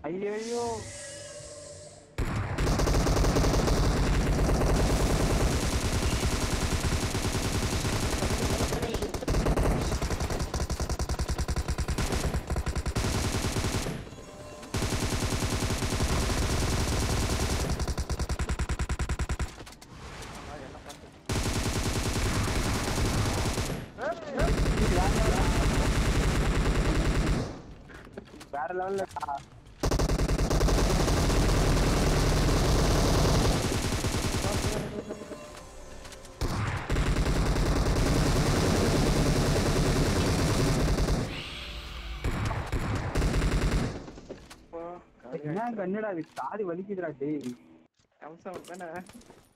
ஐயோ வேற லெவல்ல என்ன கண்ணடா இது காது வலிக்குதுடா டேய் கம்சம் தானே